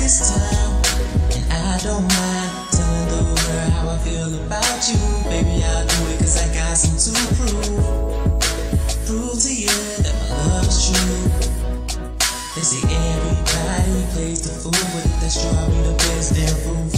this time, and I don't mind telling the world how I feel about you. Baby, I'll do it 'cause I got something to prove. Prove to you that my love is true. They say everybody plays the fool, but if that's true, I'll be the best damn fool.